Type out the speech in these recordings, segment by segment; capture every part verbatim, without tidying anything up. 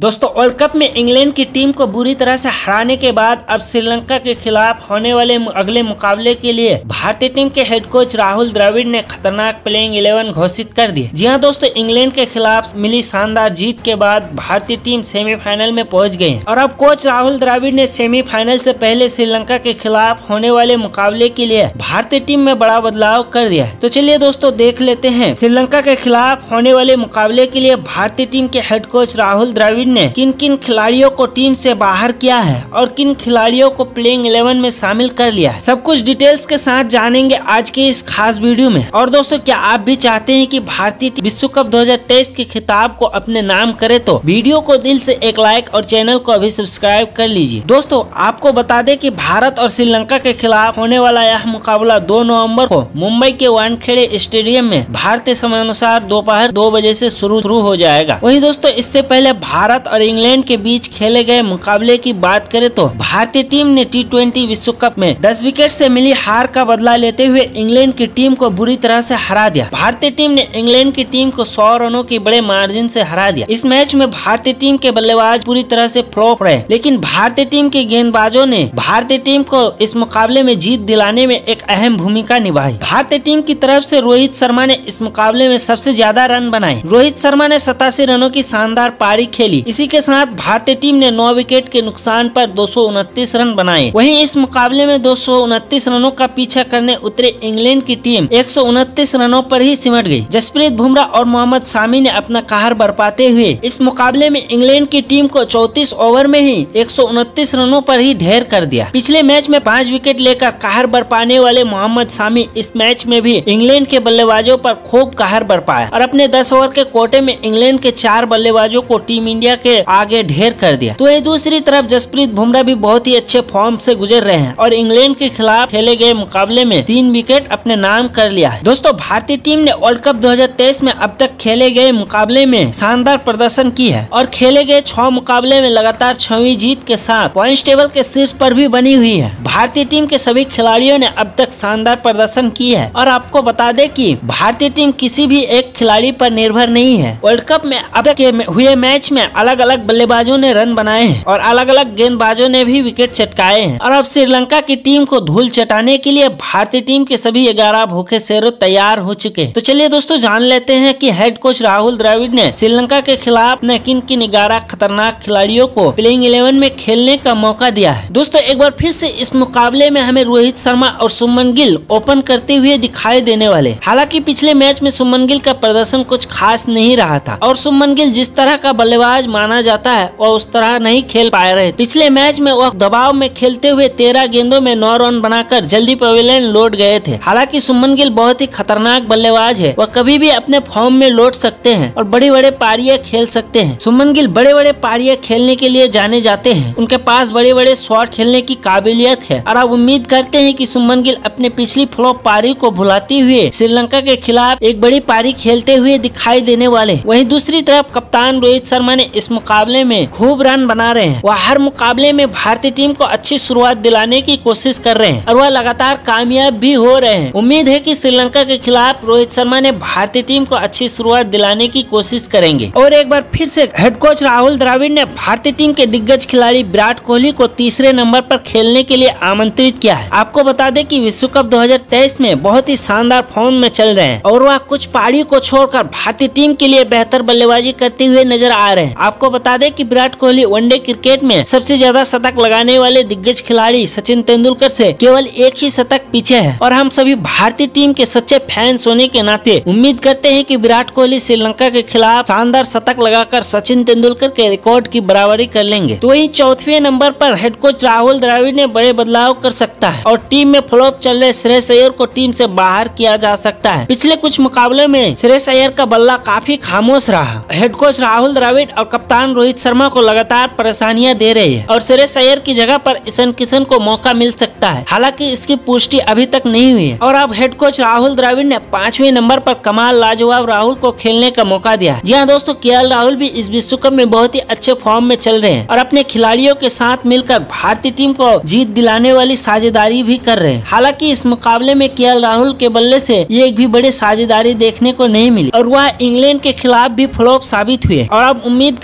दोस्तों world cup में England की टीम को बुरी तरह से हराने के बाद अब श्रीलंका के खिलाफ होने वाले अगले मुकाबले के लिए भारतीय टीम के हेड कोच राहुल द्रविड़ ने खतरनाक प्लेइंग इलेवन घोषित कर दिया। जी हां दोस्तों, इंग्लैंड के खिलाफ मिली शानदार जीत के बाद भारतीय टीम सेमीफाइनल में पहुंच गई है और अब कोच राहुल द्रविड़ ने सेमीफाइनल से पहले श्रीलंका के खिलाफ होने वाले मुकाबले के लिए भारतीय टीम में बड़ा बदलाव कर दिया है। तो चलिए दोस्तों देख लेते हैं श्रीलंका के खिलाफ होने वाले मुकाबले के लिए भारतीय टीम के हेड कोच राहुल द्रविड़ ने किन किन खिलाड़ियों को टीम से बाहर किया है और किन खिलाड़ियों को प्लेइंग इलेवन में शामिल कर लिया है। सब कुछ डिटेल्स के साथ जानेंगे आज के इस खास वीडियो में। और दोस्तों, क्या आप भी चाहते हैं कि भारतीय टीम विश्व कप दो हज़ार तेईस के खिताब को अपने नाम करे तो वीडियो को दिल से एक लाइक और चैनल को अभी सब्सक्राइब कर लीजिए। दोस्तों आपको बता दें कि भारत और श्रीलंका के खिलाफ होने वाला यह मुकाबला दो नवम्बर को मुंबई के वानखेड़े स्टेडियम में भारतीय समय अनुसार दोपहर दो बजे से शुरू शुरू हो जाएगा। वहीं दोस्तों इससे पहले भारत और इंग्लैंड के बीच खेले गए मुकाबले की बात करें तो भारतीय टीम ने टी ट्वेंटी विश्व कप में दस विकेट से मिली हार का बदला लेते हुए इंग्लैंड की टीम को बुरी तरह से हरा दिया। भारतीय टीम ने इंग्लैंड की टीम को सौ रनों की बड़े मार्जिन से हरा दिया। इस मैच में भारतीय टीम के बल्लेबाज पूरी तरह से फ्लॉप रहे, लेकिन भारतीय टीम के गेंदबाजों ने भारतीय टीम को इस मुकाबले में जीत दिलाने में एक अहम भूमिका निभाई। भारतीय टीम की तरफ से रोहित शर्मा ने इस मुकाबले में सबसे ज्यादा रन बनाए। रोहित शर्मा ने सतासी रनों की शानदार पारी खेली। इसी के साथ भारतीय टीम ने नौ विकेट के नुकसान पर दो सौ उनतीस रन बनाए। वहीं इस मुकाबले में दो सौ उनतीस रनों का पीछा करने उतरे इंग्लैंड की टीम एक सौ उनतीस रनों पर ही सिमट गई। जसप्रीत बुमराह और मोहम्मद शामी ने अपना कहर बरपाते हुए इस मुकाबले में इंग्लैंड की टीम को चौंतीस ओवर में ही एक सौ उनतीस रनों पर ही ढेर कर दिया। पिछले मैच में पाँच विकेट लेकर कहर बरपाने वाले मोहम्मद शामी इस मैच में भी इंग्लैंड के बल्लेबाजों पर खूब कहर बरपाया और अपने दस ओवर के कोटे में इंग्लैंड के चार बल्लेबाजों को टीम इंडिया के आगे ढेर कर दिया। तो ये दूसरी तरफ जसप्रीत बुमराह भी बहुत ही अच्छे फॉर्म से गुजर रहे हैं और इंग्लैंड के खिलाफ खेले गए मुकाबले में तीन विकेट अपने नाम कर लिया है। दोस्तों भारतीय टीम ने वर्ल्ड कप दो हज़ार तेईस में अब तक खेले गए मुकाबले में शानदार प्रदर्शन की है और खेले गए छह मुकाबले में लगातार छवीं जीत के साथ पॉइंट टेबल के शीर्ष पर भी बनी हुई है। भारतीय टीम के सभी खिलाड़ियों ने अब तक शानदार प्रदर्शन की है और आपको बता दें कि भारतीय टीम किसी भी एक खिलाड़ी पर निर्भर नहीं है। वर्ल्ड कप में अब तक हुए मैच में अलग अलग बल्लेबाजों ने रन बनाए हैं और अलग अलग गेंदबाजों ने भी विकेट चटकाए हैं और अब श्रीलंका की टीम को धूल चटाने के लिए भारतीय टीम के सभी ग्यारह भूखे शेरों तैयार हो चुके हैं। तो चलिए दोस्तों जान लेते हैं कि हेड कोच राहुल द्रविड़ ने श्रीलंका के खिलाफ ने किन किन ग्यारह खतरनाक खिलाड़ियों को प्लेइंग इलेवन में खेलने का मौका दिया है। दोस्तों एक बार फिर से इस मुकाबले में हमें रोहित शर्मा और सुमन गिल ओपन करते हुए दिखाई देने वाले। हालांकि पिछले मैच में सुमन गिल का प्रदर्शन कुछ खास नहीं रहा था और सुमन गिल जिस तरह का बल्लेबाज माना जाता है वह उस तरह नहीं खेल पाए रहे। पिछले मैच में वह दबाव में खेलते हुए तेरह गेंदों में नौ रन बनाकर जल्दी पवेलियन लौट गए थे। हालांकि सुमन गिल बहुत ही खतरनाक बल्लेबाज है, वह कभी भी अपने फॉर्म में लौट सकते हैं और बड़े बड़े पारियां खेल सकते हैं। सुमन गिल बड़े बड़े पारियां खेलने के लिए जाने जाते हैं, उनके पास बड़े बड़े शॉट खेलने की काबिलियत है और अब उम्मीद करते हैं कि सुमन गिल अपने पिछली फ्लॉप पारी को भुलाते हुए श्रीलंका के खिलाफ एक बड़ी पारी खेलते हुए दिखाई देने वाले। वहीं दूसरी तरफ कप्तान रोहित शर्मा ने इस मुकाबले में खूब रन बना रहे हैं। वह हर मुकाबले में भारतीय टीम को अच्छी शुरुआत दिलाने की कोशिश कर रहे हैं और वह लगातार कामयाब भी हो रहे हैं। उम्मीद है कि श्रीलंका के खिलाफ रोहित शर्मा ने भारतीय टीम को अच्छी शुरुआत दिलाने की कोशिश करेंगे। और एक बार फिर से हेड कोच राहुल द्रविड़ ने भारतीय टीम के दिग्गज खिलाड़ी विराट कोहली को तीसरे नंबर पर खेलने के लिए आमंत्रित किया है। आपको बता दें कि विश्व कप दो हज़ार तेईस में बहुत ही शानदार फॉर्म में चल रहे हैं और वह कुछ पारी को छोड़कर भारतीय टीम के लिए बेहतर बल्लेबाजी करते हुए नजर आ रहे हैं। आपको बता दें कि विराट कोहली वनडे क्रिकेट में सबसे ज्यादा शतक लगाने वाले दिग्गज खिलाड़ी सचिन तेंदुलकर से केवल एक ही शतक पीछे है और हम सभी भारतीय टीम के सच्चे फैंस होने के नाते उम्मीद करते हैं कि विराट कोहली श्रीलंका के खिलाफ शानदार शतक लगाकर सचिन तेंदुलकर के रिकॉर्ड की बराबरी कर लेंगे। तो वही चौथे नंबर पर हेड कोच राहुल द्रविड़ ने बड़े बदलाव कर सकता है और टीम में फ्लॉप चल रहे श्रेयस अय्यर को टीम से बाहर किया जा सकता है। पिछले कुछ मुकाबलों में श्रेयस अय्यर का बल्ला काफी खामोश रहा। हेड कोच राहुल द्रविड़ और कप्तान रोहित शर्मा को लगातार परेशानियां दे रही है और श्रेयस अय्यर की जगह पर ईशान किशन को मौका मिल सकता है। हालांकि इसकी पुष्टि अभी तक नहीं हुई है और अब हेड कोच राहुल द्रविड़ ने पांचवें नंबर पर कमाल लाजवाब राहुल को खेलने का मौका दिया। जी हाँ दोस्तों, केएल राहुल भी इस विश्व कप में बहुत ही अच्छे फॉर्म में चल रहे हैं और अपने खिलाड़ियों के साथ मिलकर भारतीय टीम को जीत दिलाने वाली साझेदारी भी कर रहे हैं। हालांकि इस मुकाबले में केएल राहुल के बल्ले से एक भी बड़ी साझेदारी देखने को नहीं मिली और वह इंग्लैंड के खिलाफ भी फ्लॉप साबित हुए और अब उम्मीद कर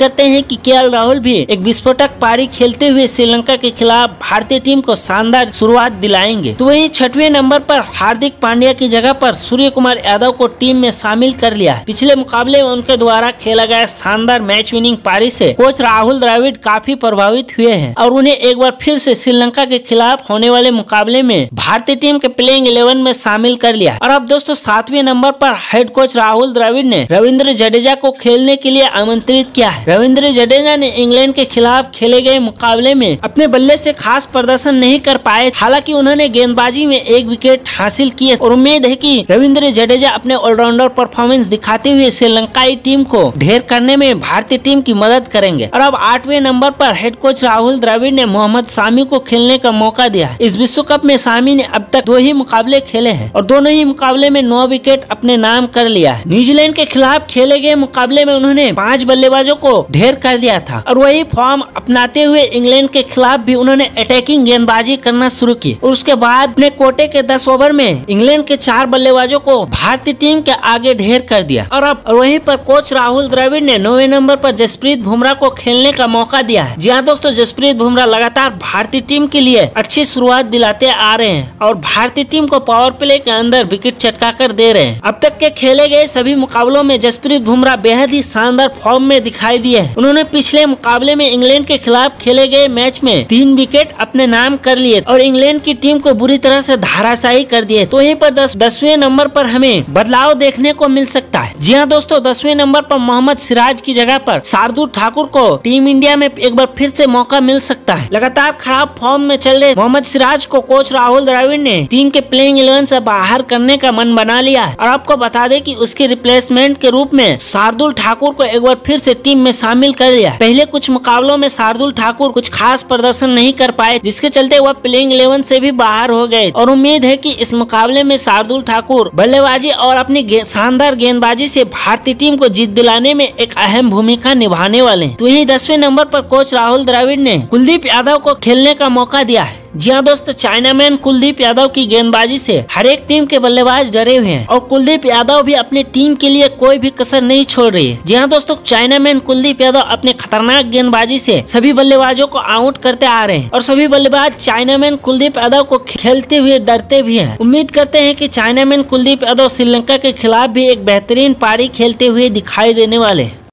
करते हैं कि के एल राहुल भी एक विस्फोटक पारी खेलते हुए श्रीलंका के खिलाफ भारतीय टीम को शानदार शुरुआत दिलाएंगे। तो वहीं छठवें नंबर पर हार्दिक पांड्या की जगह पर सूर्य कुमार यादव को टीम में शामिल कर लिया। पिछले मुकाबले में उनके द्वारा खेला गया शानदार मैच विनिंग पारी से कोच राहुल द्रविड़ काफी प्रभावित हुए हैं और उन्हें एक बार फिर से श्रीलंका के खिलाफ होने वाले मुकाबले में भारतीय टीम के प्लेइंग इलेवन में शामिल कर लिया। और अब दोस्तों सातवें नंबर पर हेड कोच राहुल द्रविड़ ने रविंद्र जडेजा को खेलने के लिए आमंत्रित किया है। रविंद्र जडेजा ने इंग्लैंड के खिलाफ खेले गए मुकाबले में अपने बल्ले से खास प्रदर्शन नहीं कर पाए, हालांकि उन्होंने गेंदबाजी में एक विकेट हासिल किए और उम्मीद है कि रविंद्र जडेजा अपने ऑलराउंडर परफॉर्मेंस दिखाते हुए श्रीलंकाई टीम को ढेर करने में भारतीय टीम की मदद करेंगे। और अब आठवें नंबर पर हेड कोच राहुल द्रविड़ ने मोहम्मद सामी को खेलने का मौका दिया। इस विश्व कप में सामी ने अब तक दो ही मुकाबले खेले हैं और दोनों ही मुकाबले में नौ विकेट अपने नाम कर लिया है। न्यूजीलैंड के खिलाफ खेले गए मुकाबले में उन्होंने पांच बल्लेबाजों को ढेर कर दिया था और वही फॉर्म अपनाते हुए इंग्लैंड के खिलाफ भी उन्होंने अटैकिंग गेंदबाजी करना शुरू की और उसके बाद अपने कोटे के दस ओवर में इंग्लैंड के चार बल्लेबाजों को भारतीय टीम के आगे ढेर कर दिया। और अब वहीं पर कोच राहुल द्रविड़ ने नौवें नंबर पर जसप्रीत बुमराह को खेलने का मौका दिया है। जी हाँ दोस्तों, जसप्रीत बुमराह लगातार भारतीय टीम के लिए अच्छी शुरुआत दिलाते आ रहे हैं और भारतीय टीम को पावर प्ले के अंदर विकेट चटका कर दे रहे हैं। अब तक के खेले गए सभी मुकाबलों में जसप्रीत बुमराह बेहद ही शानदार फॉर्म में दिखाई दिए हैं। उन्होंने पिछले मुकाबले में इंग्लैंड के खिलाफ खेले गए मैच में तीन विकेट अपने नाम कर लिए और इंग्लैंड की टीम को बुरी तरह से धाराशायी कर दिए। तो यहीं पर दस दसवें नंबर पर हमें बदलाव देखने को मिल सकता है। जी हाँ दोस्तों, दसवें नंबर पर मोहम्मद सिराज की जगह पर शार्दुल ठाकुर को टीम इंडिया में एक बार फिर से मौका मिल सकता है। लगातार खराब फॉर्म में चल रहे मोहम्मद सिराज को कोच राहुल द्रविड़ ने टीम के प्लेइंग इलेवन से बाहर करने का मन बना लिया है और आपको बता दें कि उसके रिप्लेसमेंट के रूप में शार्दुल ठाकुर को एक बार फिर से टीम में शामिल कर लिया। पहले कुछ मुकाबलों में शार्दुल ठाकुर कुछ खास प्रदर्शन नहीं कर पाए, जिसके चलते वह प्लेइंग इलेवन से भी बाहर हो गए और उम्मीद है कि इस मुकाबले में शार्दुल ठाकुर बल्लेबाजी और अपनी गे, शानदार गेंदबाजी से भारतीय टीम को जीत दिलाने में एक अहम भूमिका निभाने वाले हैं। तो यही दसवें नंबर पर कोच राहुल द्रविड़ ने कुलदीप यादव को खेलने का मौका दिया है। जी हाँ दोस्तों, चाइनामैन कुलदीप यादव की गेंदबाजी से हर एक टीम के बल्लेबाज डरे हुए हैं और कुलदीप यादव भी अपनी टीम के लिए कोई भी कसर नहीं छोड़ रही है। जी हाँ दोस्तों, चाइनामैन कुलदीप यादव अपने खतरनाक गेंदबाजी से सभी बल्लेबाजों को आउट करते आ रहे हैं और सभी बल्लेबाज चाइनामैन कुलदीप यादव को खेलते हुए डरते भी हैं। उम्मीद करते हैं कि चाइनामैन कुलदीप यादव श्रीलंका के खिलाफ भी एक बेहतरीन पारी खेलते हुए दिखाई देने वाले।